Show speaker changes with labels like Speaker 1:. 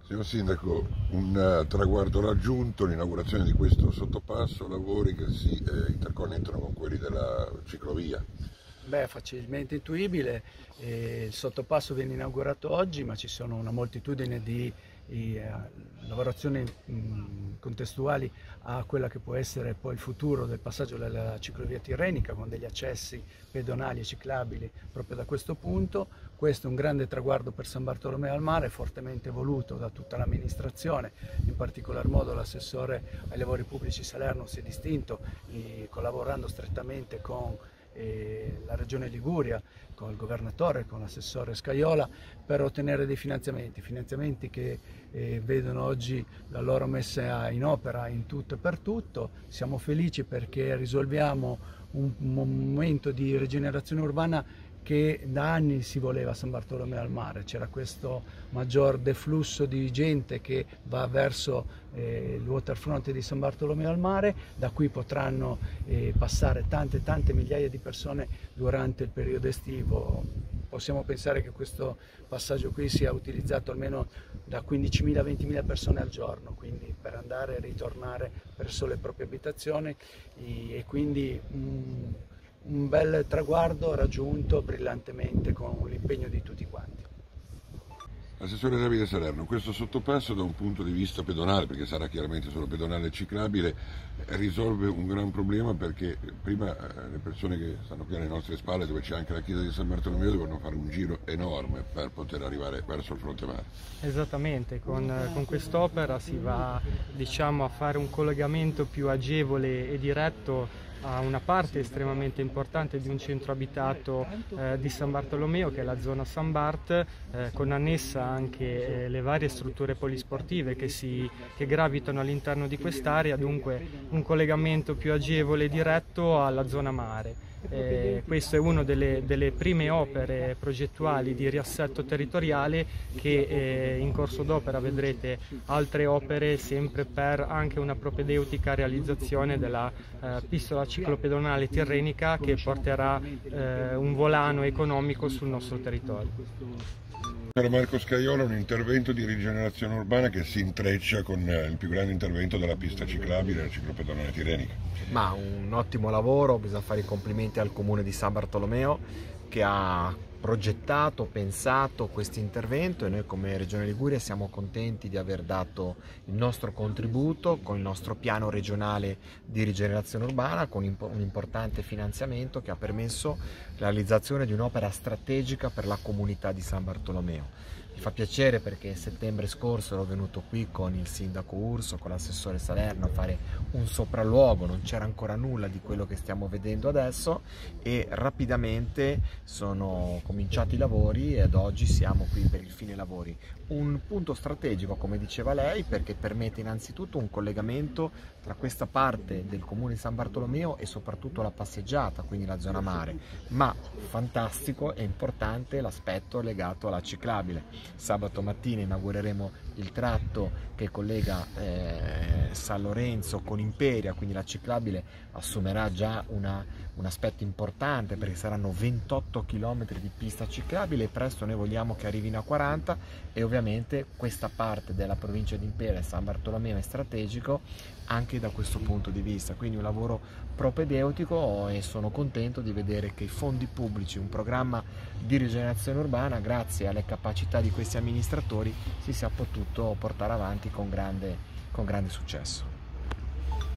Speaker 1: Signor Sindaco, un traguardo raggiunto, l'inaugurazione di questo sottopasso, lavori che si interconnettono con quelli della ciclovia.
Speaker 2: Beh, facilmente intuibile, il sottopasso viene inaugurato oggi, ma ci sono una moltitudine di lavorazioni contestuali a quella che può essere poi il futuro del passaggio della ciclovia tirrenica, con degli accessi pedonali e ciclabili proprio da questo punto. Questo è un grande traguardo per San Bartolomeo al Mare, fortemente voluto da tutta l'amministrazione, in particolar modo l'assessore ai lavori pubblici Salerno si è distinto collaborando strettamente con la Regione Liguria, con il governatore, con l'assessore Scajola, per ottenere dei finanziamenti che vedono oggi la loro messa in opera in tutto e per tutto. Siamo felici perché risolviamo un momento di rigenerazione urbana che da anni si voleva a San Bartolomeo al Mare. C'era questo maggior deflusso di gente che va verso il waterfront di San Bartolomeo al Mare, da cui potranno passare tante migliaia di persone durante il periodo estivo. Possiamo pensare che questo passaggio qui sia utilizzato almeno da 15.000 a 20.000 persone al giorno, quindi per andare e ritornare verso le proprie abitazioni, e quindi un bel traguardo raggiunto brillantemente con l'impegno di tutti quanti.
Speaker 1: Assessore Davide Salerno, questo sottopasso da un punto di vista pedonale, perché sarà chiaramente solo pedonale e ciclabile, risolve un gran problema, perché prima le persone che stanno qui alle nostre spalle, dove c'è anche la chiesa di San Bartolomeo, devono fare un giro enorme per poter arrivare verso il fronte mare.
Speaker 3: Esattamente, con quest'opera si va, diciamo, a fare un collegamento più agevole e diretto a una parte estremamente importante di un centro abitato di San Bartolomeo, che è la zona San Bart, con annessa anche le varie strutture polisportive che gravitano all'interno di quest'area, dunque un collegamento più agevole e diretto alla zona mare. Questo è una delle prime opere progettuali di riassetto territoriale che in corso d'opera vedrete altre opere sempre per anche una propedeutica realizzazione della pista ciclopedonale tirrenica che porterà un volano economico sul nostro territorio.
Speaker 1: Marco Scajola, un intervento di rigenerazione urbana che si intreccia con il più grande intervento della pista ciclabile e la ciclopedonale tirrenica.
Speaker 4: Ma un ottimo lavoro, bisogna fare i complimenti al comune di San Bartolomeo che ha progettato, pensato questo intervento, e noi come Regione Liguria siamo contenti di aver dato il nostro contributo con il nostro piano regionale di rigenerazione urbana, con un importante finanziamento che ha permesso la realizzazione di un'opera strategica per la comunità di San Bartolomeo. Mi fa piacere perché settembre scorso ero venuto qui con il sindaco Urso, con l'assessore Salerno, a fare un sopralluogo, non c'era ancora nulla di quello che stiamo vedendo adesso, e rapidamente sono cominciati i lavori ed oggi siamo qui per il fine lavori. Un punto strategico, come diceva lei, perché permette innanzitutto un collegamento tra questa parte del comune di San Bartolomeo e soprattutto la passeggiata, quindi la zona mare, ma fantastico e importante l'aspetto legato alla ciclabile. Sabato mattina inaugureremo il tratto che collega San Lorenzo con Imperia, quindi la ciclabile assumerà già un aspetto importante perché saranno 28 km di pista ciclabile e presto noi vogliamo che arrivino a 40, e ovviamente questa parte della provincia di Imperia e San Bartolomeo è strategico anche da questo punto di vista, quindi un lavoro propedeutico, e sono contento di vedere che i fondi pubblici, un programma di rigenerazione urbana, grazie alle capacità di questi amministratori, si sia potuto portare avanti con grande successo.